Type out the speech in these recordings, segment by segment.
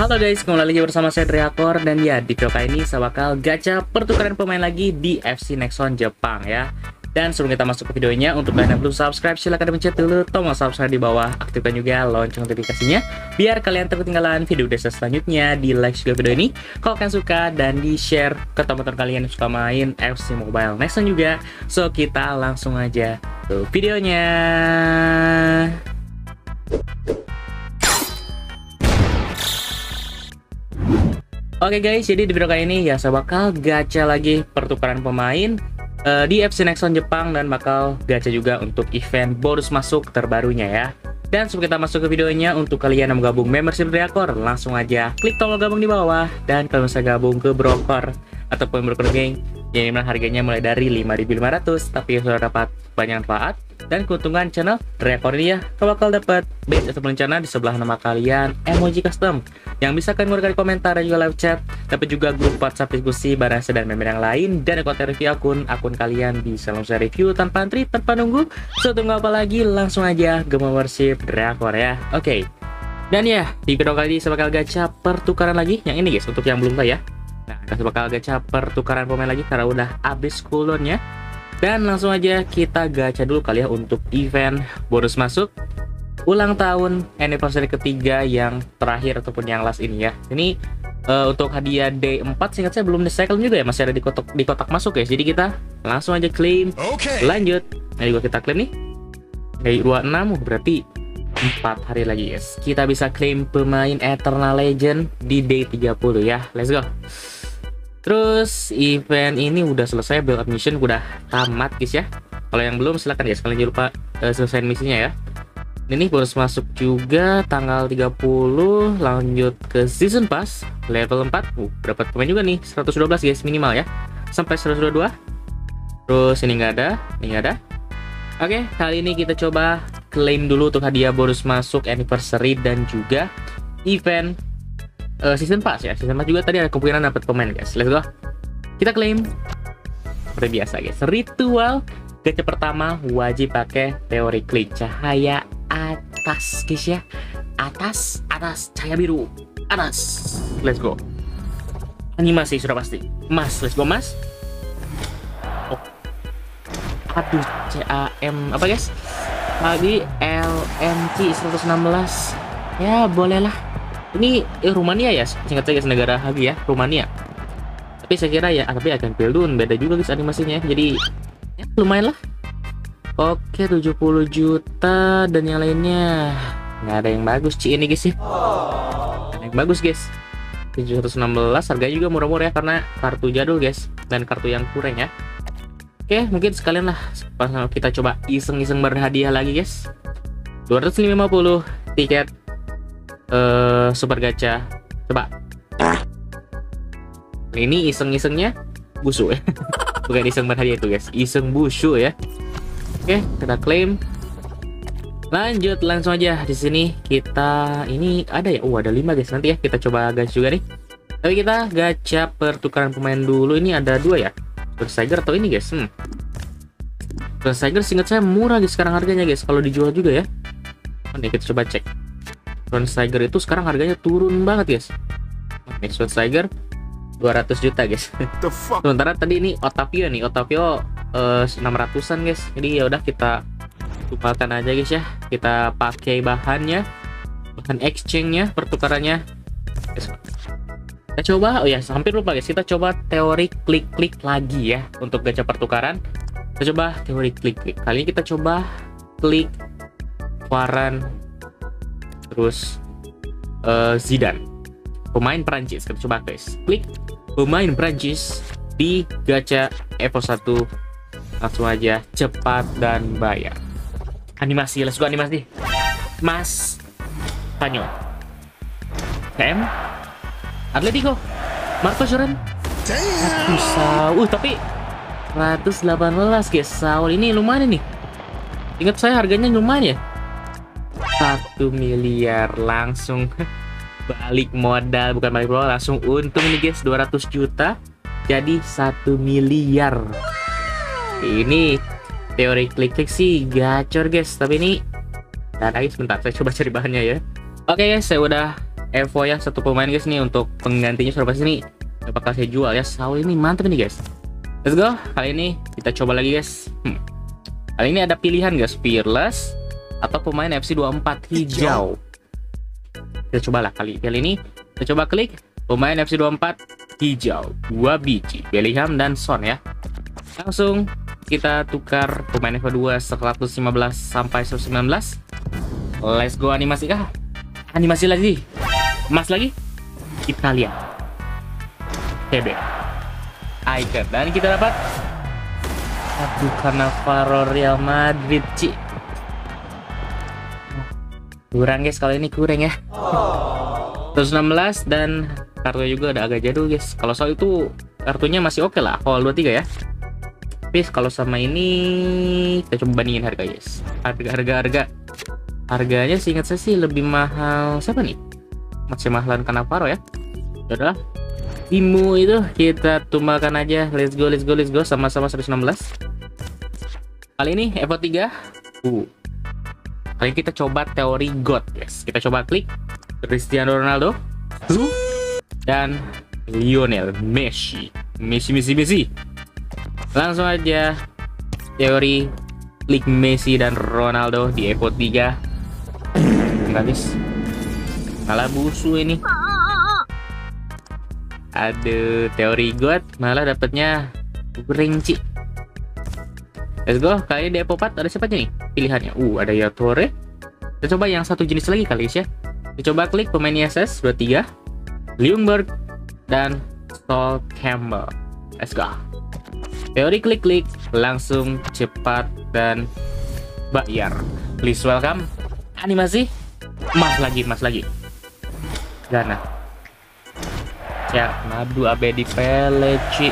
Halo guys, kembali lagi bersama saya Driakor. Dan ya, di video kali ini saya bakal gacha pertukaran pemain lagi di FC Nexon Jepang ya. Dan sebelum kita masuk ke videonya, untuk kalian yang belum subscribe, silahkan dipencet dulu tombol subscribe di bawah. Aktifkan juga lonceng notifikasinya, biar kalian tak ketinggalan video desa selanjutnya. Di like juga video ini kalau kalian suka, dan di share ke teman-teman kalian yang suka main FC Mobile Nexon juga. So, kita langsung aja ke videonya. Oke guys, jadi di video kali ini ya saya bakal gacha lagi pertukaran pemain di FC Nexon Jepang, dan bakal gacha juga untuk event bonus masuk terbarunya ya. Dan sebelum kita masuk ke videonya, untuk kalian yang menggabung membership Driakor, langsung aja klik tombol gabung di bawah. Dan kalau bisa gabung ke broker ataupun broker geng, yang dimana harganya mulai dari 5.500, tapi sudah dapat banyak manfaat dan keuntungan channel Driakor ini ya. Kau bakal dapat badge atau rencana di sebelah nama kalian, emoji custom yang bisa kalian gunakan di komentar dan juga live chat, tapi juga grup WhatsApp diskusi barang dan member yang lain, dan konten review akun kalian bisa langsung review tanpa antri, tanpa nunggu. So, tunggu apa lagi, langsung aja ke membership Driakor ya. Oke. Dan ya, di video kali ini saya bakal gacha pertukaran lagi yang ini guys, untuk yang belum tahu ya. Nah, kita bakal gacha pertukaran pemain lagi karena udah habis cooldownnya. Dan langsung aja kita gacha dulu kali ya untuk event bonus masuk ulang tahun anniversary ketiga yang terakhir ataupun yang last ini ya. Ini untuk hadiah D4 singkat saya belum di-cycle juga ya, masih ada di kotak masuk ya. Jadi kita langsung aja claim. Lanjut. Nah, juga kita claim nih. Dari 26 berarti 4 hari lagi guys. Kita bisa claim pemain Eternal Legend di day 30 ya. Let's go. Terus event ini udah selesai, build up mission udah tamat guys ya. Kalau yang belum silahkan guys, kalian jangan lupa selesaiin misinya ya. Ini bonus masuk juga tanggal 30, lanjut ke season pass level 4. Dapat pemain juga nih 112 guys minimal ya, sampai 122. Terus ini nggak ada, ini nggak ada. Oke, kali ini kita coba claim dulu untuk hadiah bonus masuk anniversary dan juga event season pass ya. Season pass juga tadi ada kemungkinan dapat pemain guys. Let's go. Kita claim seperti biasa guys. Ritual gacha pertama wajib pakai teori klik cahaya atas guys ya. Atas cahaya biru atas. Let's go. Animasi sudah pasti. Mas, let's go mas. Oh. Aduh, CAM apa guys? Tadi LMC 116. Ya bolehlah. Ini Rumania ya, singkat saya guys, negara Hagi ya, Rumania. Tapi saya kira ya, tapi akan Pildun beda juga guys animasinya. Jadi ya, lumayan lah. Oke, 70 juta dan yang lainnya nggak ada yang bagus ini guys ya. Nggak ada yang bagus guys. 716 harganya juga murah-murah ya, karena kartu jadul guys dan kartu yang kurang ya. Oke, mungkin sekalian lah kita coba iseng-iseng berhadiah lagi guys. 250 tiket super gacha. Coba. Ini iseng-isengnya busuk ya. Bukan iseng berhadiah itu guys, iseng busuk ya. Oke, kita claim. Lanjut langsung aja. Di sini kita ini ada ya. Ada 5 guys. Nanti ya kita coba gacha juga nih. Tapi kita gacha pertukaran pemain dulu. Ini ada 2 ya. Bersager atau ini guys. Bersager singkat saya murah guys sekarang harganya guys, kalau dijual juga ya. Nih kita coba cek. Tiger itu sekarang harganya turun banget guys. Nih Tiger 200 juta guys. Sementara tadi ini Otavio nih, Otavio 600-an guys. Jadi ya udah kita lupakan aja guys ya. Kita pakai bahan exchange-nya, pertukarannya. Kita coba, oh ya hampir lupa guys. Kita coba teori klik-klik lagi ya untuk gacha pertukaran. Kita coba teori klik-klik. Kali ini kita coba klik Varane, terus Zidane, pemain Prancis. Kita coba guys, klik pemain Prancis di gacha Evo 1. Langsung aja cepat dan bayar. Animasi, let's go animasi. Mas Spanyol, KM Atletico, Marcos Llorente. Aduh, tapi 118 guys. Saul ini lumayan nih. Ingat saya harganya lumayan ya. 1 miliar langsung balik modal, bukan balik modal, langsung untung nih guys. 200 juta jadi 1 miliar. Ini teori klik-klik sih gacor guys, tapi ini Nah, guys, bentar, saya coba cari bahannya ya. Oke guys, saya udah Evo ya, satu pemain guys nih untuk penggantinya sudah pasti nih bakal saya jual ya. Saul ini mantap nih guys. Let's go. Kali ini kita coba lagi guys. Kali ini ada pilihan guys, Fearless atau pemain FC 24 hijau. Kita cobalah kali ini. Kita coba klik pemain FC 24 hijau 2 biji, Bellingham dan Son ya. Langsung kita tukar pemain Evo 2 115 sampai 119. Let's go. Animasi kah? Animasi lagi. Emas lagi. Kita lihat. TB. Icon. Dan kita dapat. Aduh, Cannavaro Real Madrid, Ci. Kurang guys, kalau ini kurang ya. 116 dan kartunya juga ada agak jadul guys. Kalau soal itu kartunya masih oke lah, Hall 23 ya. Tapi kalau sama ini kita coba bandingin harga guys. Harganya seingat saya sih lebih mahal siapa nih? Masih mahalan Cannavaro ya. Udah. Timo itu kita tumbalkan aja. Let's go. Sama-sama 116. Kali ini Evo 3. Kali ini kita coba teori God guys. Kita coba klik Cristiano Ronaldo dan Lionel Messi. Langsung aja teori klik Messi dan Ronaldo di Evo 3. Enggak guys, malah busu ini. Aduh, teori God malah dapatnya rinci. Let's go. Kali ini di Evo 4 ada siapa aja nih pilihannya? Ada Yaya Toure. Kita coba yang satu jenis lagi kali ya. Kita coba klik pemain ISS 23, Ljungberg dan Sol Campbell. Let's go. Teori klik langsung cepat dan bayar. Please welcome. Animasi emas lagi. Gana. Ya, madu abadi peleci.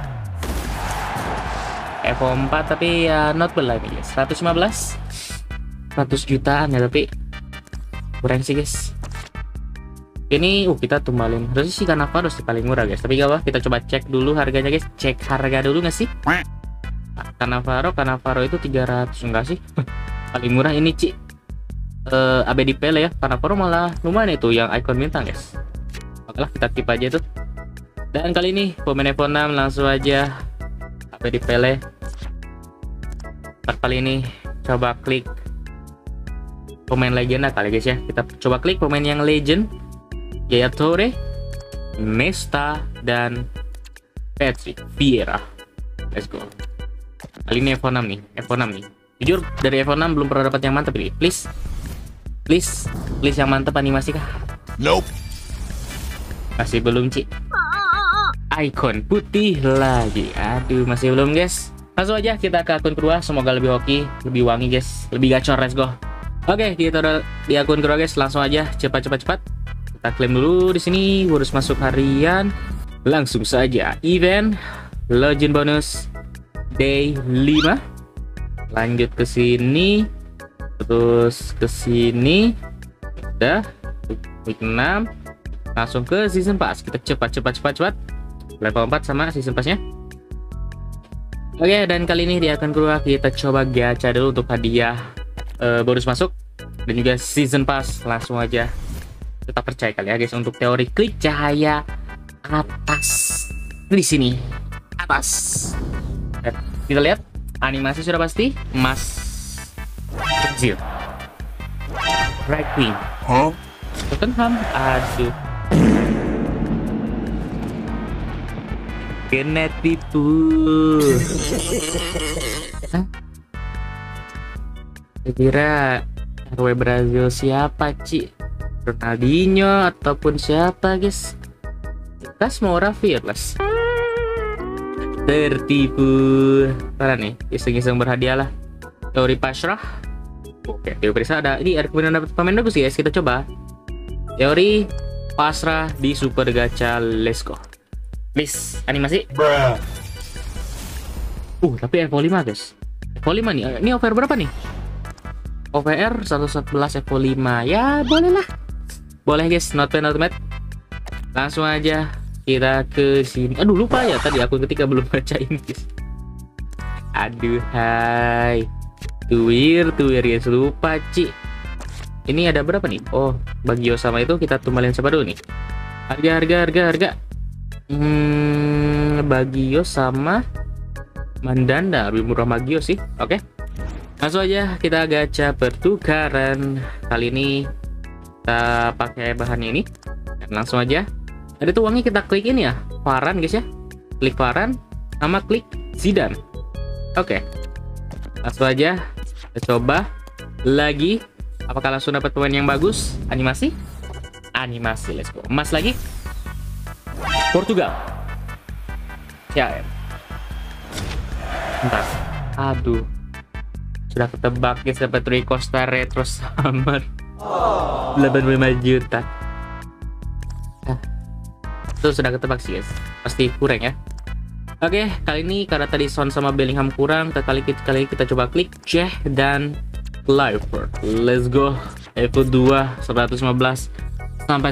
Evo 4 tapi ya not bad lah nih guys. 115 100 jutaan ya, tapi kurang sih guys. Ini kita tumbalin. Harusnya sih Cannavaro sih paling murah guys. Tapi gak apa, kita coba cek dulu harganya guys. Cek harga dulu nggak sih? Cannavaro itu 300 enggak sih? Paling murah ini Ci. Abadi Pele ya. Cannavaro malah lumayan itu yang icon bintang guys. Oke lah, kita keep aja itu. Dan kali ini pemain Evo 6 langsung aja Abadi Pele. Kali ini coba klik pemain legenda kali guys ya. Kita coba klik pemain yang legend, Yaya Toure, Nesta dan Patrick Vieira. Let's go. Kali ini Evo 6 nih. Jujur dari Evo 6 belum pernah dapat yang mantap ini. Please yang mantap animasi kah? Nope. Masih belum Ci. Icon putih lagi. Aduh, masih belum guys. Langsung aja kita ke akun kedua. Semoga lebih hoki, lebih wangi guys, lebih gacor. Let's go. Oke, kita udah di akun kedua guys. Langsung aja cepat. Kita klaim dulu di sini. Urus masuk harian. Langsung saja event Legend bonus day 5. Lanjut ke sini. Terus ke sini. Udah week 6. Langsung ke season pass. Kita cepat. Level 4 sama season passnya. Oke, dan kali ini di akun kedua kita coba gacha dulu untuk hadiah bonus masuk dan juga season pass. Langsung aja tetap percaya kali ya guys untuk teori klik cahaya atas di sini atas. Dan kita lihat animasi sudah pasti emas kecil. Right wing. Tottenham. Aduh. Kena tipu. Kira RW Brazil siapa Ci? Ronaldinho ataupun siapa guys? Kita semua Fearless. Tertipu. Parah nih, iseng-iseng berhadiah lah. Teori pasrah. Oke, teori pasrah ada. Ini ada kemudian dapat pemain bagus guys. Kita coba teori pasrah di super gacha. Let's go. Please, animasi. Tapi Evo 5 guys. Evo 5 nih. Ini over berapa nih? OVR 111 Evo 5. Ya, boleh lah. Boleh guys, not bad. Langsung aja kita ke sini. Aduh, lupa ya tadi akun ketiga belum bacain guys. Aduh, hai. Tuir guys, lupa Ci. Ini ada berapa nih? Oh, Bagio sama itu kita tumbalin siapa dulu nih? Harga. Bagio sama Mandanda lebih murah Bagio sih. Oke. Langsung aja kita gacha pertukaran. Kali ini kita pakai bahannya ini. Dan langsung aja. Ada tuh uangnya kita klik ini ya, Varane guys ya. Klik Varane sama klik Zidane. Oke. Langsung aja kita coba lagi. Apakah langsung dapat pemain yang bagus? Animasi, let's go. Emas lagi. Portugal. CAM. Bentar. Aduh. Sudah ketebak guys, dapat Rui Costa Retro Summer. 85 juta. Itu sudah ketebak sih guys. Pasti kurang ya. Oke, kali ini karena tadi Son sama Bellingham kurang, kali ini kita coba klik Ceh dan Clifford. Let's go. Evo 2 115 sampai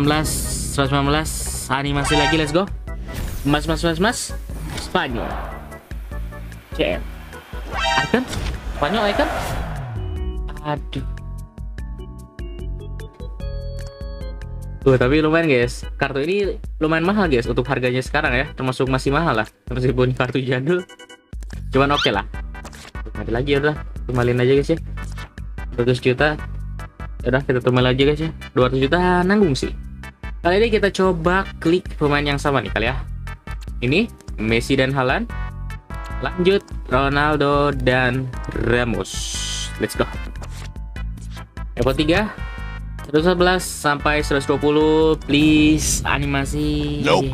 119. Animasi lagi, let's go. Mas. Spanyol. CM. Icon? Spanyol icon? Aduh. Tuh, tapi lumayan guys. Kartu ini lumayan mahal guys untuk harganya sekarang ya. Termasuk masih mahal lah. Meskipun kartu jadul. Cuman oke lah. Nanti lagi ya udah. Tumbalin aja guys ya. 200 juta. Udah kita tumbal aja guys ya. 200 juta nanggung sih. Kali ini kita coba klik pemain yang sama nih kali ya. Ini Messi dan Haaland. Lanjut Ronaldo dan Ramos. Let's go. Evo 3 111 sampai 120, please animasi. Nope.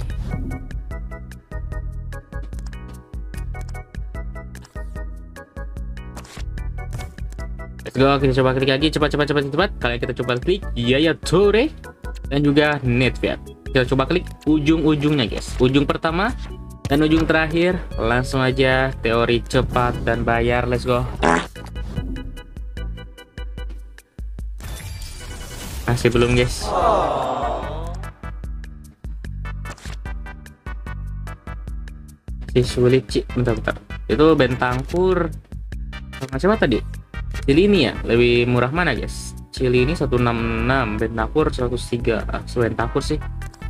Let's go, kita coba klik lagi cepat. Kalian kita coba klik Yaya Toure dan juga Nedved. Kita coba klik ujung-ujungnya guys. Ujung pertama dan ujung terakhir. Langsung aja teori cepat dan bayar. Let's go. Masih belum guys. Masih sulit sih. Bentar. Itu Bentancur sama siapa tadi? Cili ini ya lebih murah mana guys? Cili ini 166, Bentancur 103. Bentancur sih.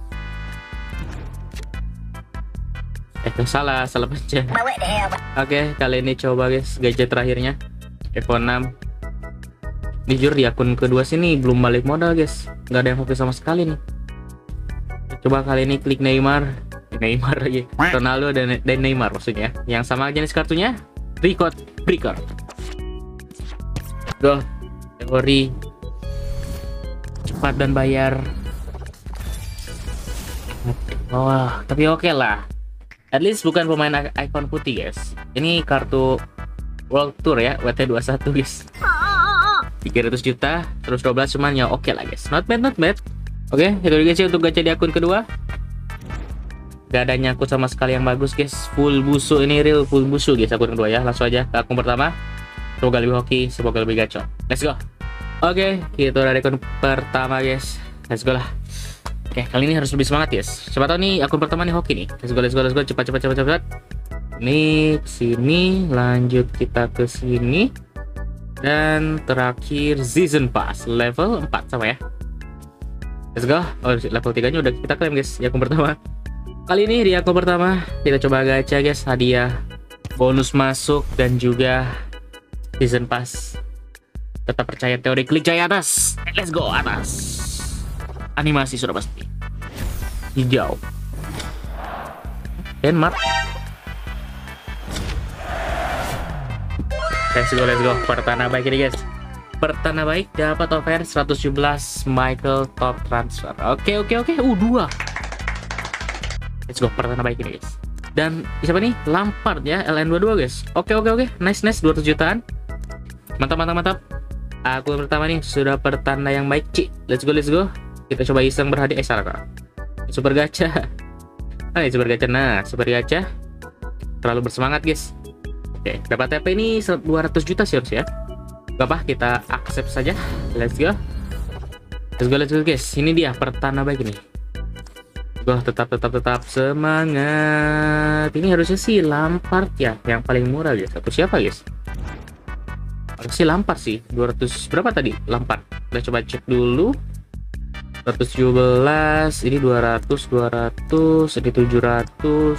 Salah pencet. Oke, kali ini coba guys gadget terakhirnya Evo 6. Jujur di akun kedua sini belum balik modal guys, nggak ada yang hoki sama sekali nih. Coba kali ini klik Neymar lagi, Ronaldo dan Neymar maksudnya. Yang sama jenis kartunya record breaker. Go, teori cepat dan bayar. Wah, tapi oke lah. At least bukan pemain icon putih guys. Ini kartu World Tour ya, WT21 guys. 300 juta, terus 12 cuman ya oke lah guys. Not bad. Oke, itu guys ya untuk gacha di akun kedua. Gak ada nyangkut sama sekali yang bagus guys. Full busuk ini, real full busuk guys akun kedua ya. Langsung aja ke akun pertama. Semoga lebih hoki, semoga lebih gacor. Let's go. Oke, kita udah di akun pertama guys. Let's go lah. Oke, kali ini harus lebih semangat guys. Siapa tahu nih akun pertama nih hoki nih. Let's go. Cepat. Ini sini, lanjut kita ke sini. Dan terakhir season pass level 4 sama ya. Let's go. Oh, level 3 nya udah kita klaim guys di akun pertama. Kali ini di akun pertama kita coba gacha guys, hadiah bonus masuk dan juga season pass. Tetap percaya teori, klik jaya atas. Let's go atas. Animasi sudah pasti hijau. Denmark. Let's go. Pertanda baik ini guys. Pertanda baik dapat offer 117 Michael top transfer. Oke. 2. Let's go, pertanda baik ini guys. Dan siapa nih? Lampard ya, LN22 guys. Oke. Nice 200 jutaan. Mantap. Aku pertama nih sudah pertanda yang baik, Ci. Let's go. Kita coba iseng berhadiah salah. Super gacha. Super gacha. Nah, super gacha. Terlalu bersemangat guys. Oke, dapat TP ini 200 juta sih harus ya. Gak apa, kita accept saja. Let's go guys. Ini dia pertanda baik ini. Gue tetap semangat. Ini harusnya sih Lampard ya, yang paling murah guys. Atau siapa guys? Sih Lampard sih 200 berapa tadi Lampard, kita coba cek dulu. 117, ini 200, ini 700.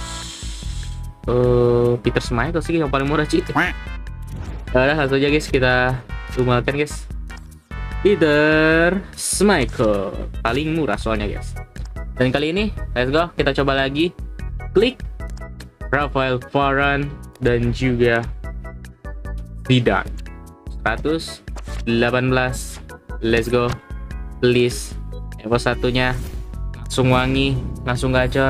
Peter Schmeichel sih yang paling murah sih. Udah langsung aja guys kita sumbangkan guys. Peter Schmeichel paling murah soalnya guys. Dan kali ini let's go, kita coba lagi klik Rafael Varane dan juga Zidane. 118, let's go, please. Evo satunya langsung wangi, langsung gacor.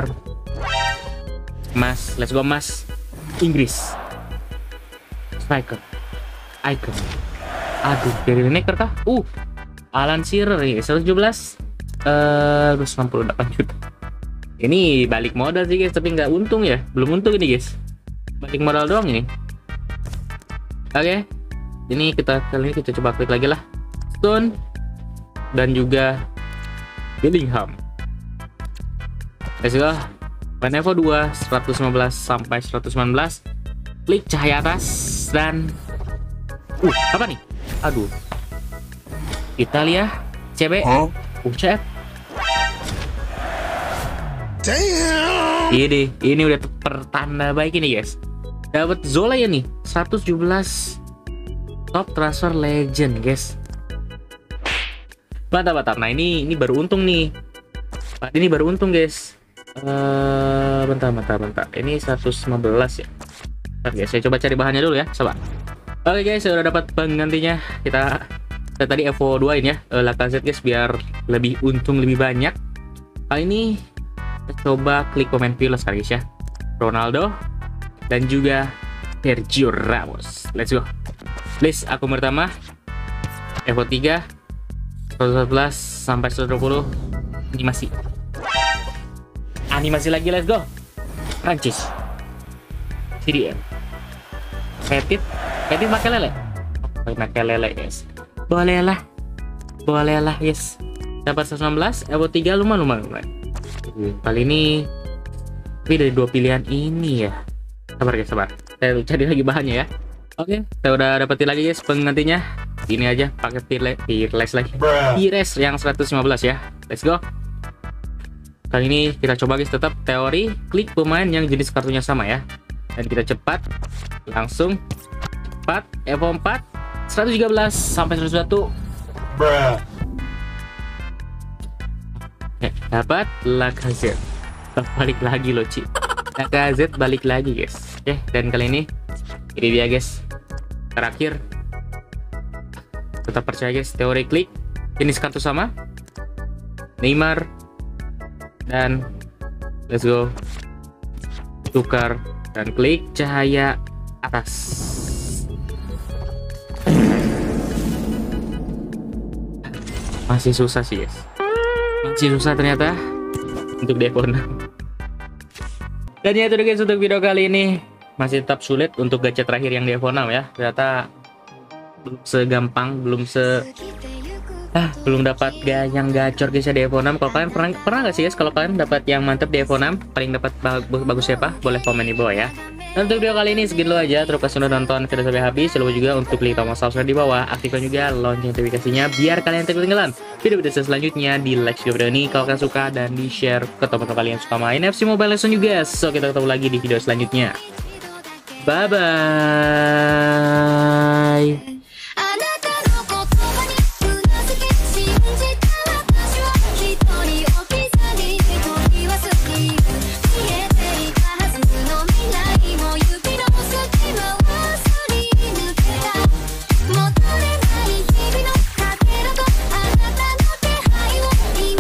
Mas, let's go mas. Inggris. Striker. Icon. Aduh, dari Lineker kah? Alan Shearer nih, 117. 168 juta. Ini balik modal sih guys, tapi nggak untung ya. Belum untung ini guys. Balik modal doang ini. Oke. Ini kali ini kita coba klik lagi lah. Stone dan juga Bellingham. Let's go. Evo 2 115 sampai 119. Klik cahaya atas dan apa nih? Aduh. Italia CB. CF. Damn. Ini udah pertanda baik ini guys. Dapat Zola ya nih, 117 top transfer legend guys. Mantap. Nah ini baru untung nih. Ini baru untung guys. Bentar. Ini 115 ya. Bentar guys, saya coba cari bahannya dulu ya, coba. Oke guys, saya udah dapat penggantinya. Kita tadi Evo 2 ini ya, Lacazette guys, biar lebih untung lebih banyak. Kali ini kita coba klik pemain fearless kali guys ya. Ronaldo dan juga Sergio Ramos. Let's go. Please, akun pertama Evo 3 114 sampai 120 animasi lagi, let's go. Prancis CDM Petit pakai lele. Pakai lele guys. Boleh lah yes. Dapat 116 Evo 3 lumayan. Kali ini dari dua pilihan ini ya. Sabar. Saya cari lagi bahannya ya. Oke, saya udah dapetin lagi guys penggantinya. Ini aja pakai Peerless lagi. Peerless yang 115 ya. Let's go. Kali ini kita coba guys, tetap teori klik pemain yang jenis kartunya sama ya. Dan kita cepat langsung cepat Evo 4 113 sampai 101. Dapat Lacazette. Balik lagi loh Ci. Lacazette balik lagi guys. Dan kali ini dia guys. Terakhir, tetap percaya guys, teori klik jenis kartu sama Neymar dan let's go, tukar dan klik cahaya atas. Masih susah sih guys, masih susah ternyata untuk Evo 6. Dan ya itu guys untuk video kali ini. Masih tetap sulit untuk gacha terakhir yang di Evo 6 ya. Ternyata belum segampang, belum dapat yang gacor guys ya di Evo 6. Kalau kalian pernah nggak sih guys, kalau kalian dapat yang mantep di Evo 6, paling dapat bagus siapa? Boleh komen di bawah ya. Dan untuk video kali ini segitu aja. Terima kasih sudah nonton video sampai habis. Jangan lupa juga untuk klik tombol subscribe di bawah, aktifkan juga lonceng notifikasinya biar kalian tidak ketinggalan video-video selanjutnya. Di like video ini kalau kalian suka dan di share ke teman-teman kalian yang suka main FC Mobile Legends juga. So kita ketemu lagi di video selanjutnya. Bye bye.